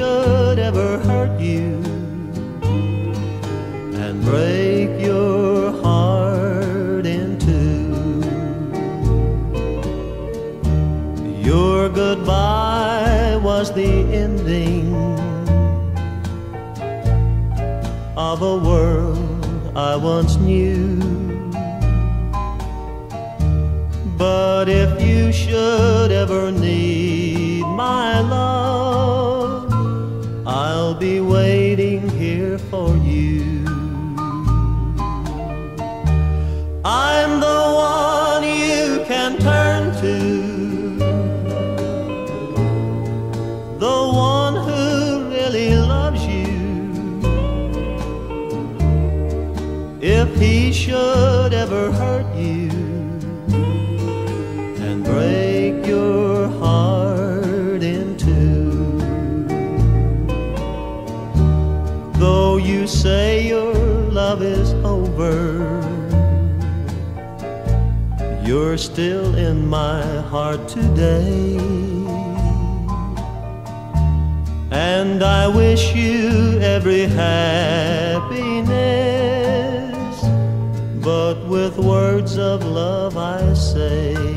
should ever hurt you and break your heart in two, your goodbye was the ending of a world I once knew. But if you should ever need my love, I'll be waiting here for you. I'm the one you can turn to, the one who really loves you. If he should ever hurt you and break your heart in two, though you say your love is over, you're still in my heart today. And I wish you every happiness, but with words of love I say,